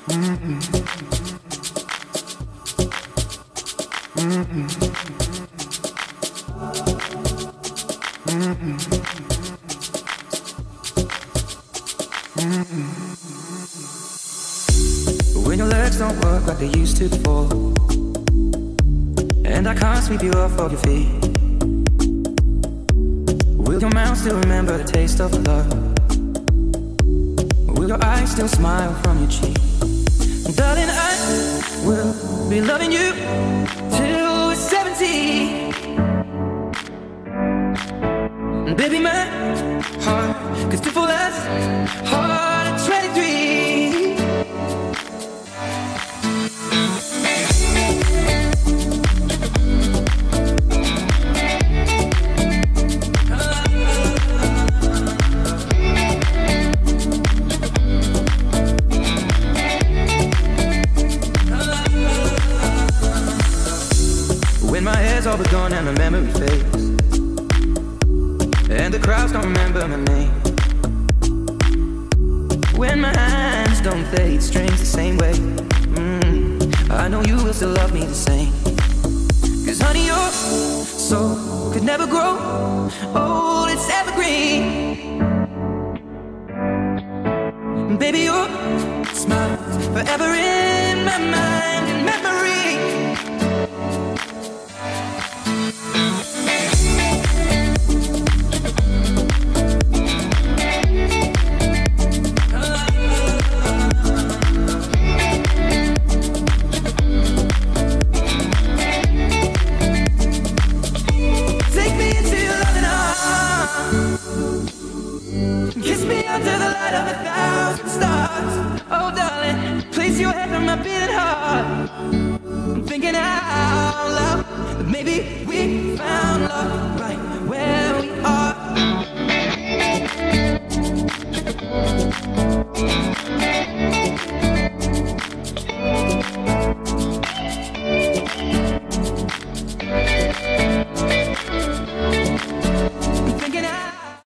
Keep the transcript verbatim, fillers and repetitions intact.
Mm-mm. Mm-mm. Mm-mm. Mm-mm. When your legs don't work like they used to before, and I can't sweep you off of your feet, will your mouth still remember the taste of love? Will your eyes still smile from your cheek? Darling, I will be loving you till we're seventy. And baby, my heart could still fall as hard at twenty-three. When my hair's all but gone and the memory fades, and the crowds don't remember my name, when my hands don't play strings the same way, mm, I know you will still love me the same. Cause honey, your soul could never grow old, it's evergreen. Baby, your smile's forever in my mind and memory. Kiss me under the light of a thousand stars. Oh darling, place your head on my beating heart. I'm thinking out loud that maybe we found love.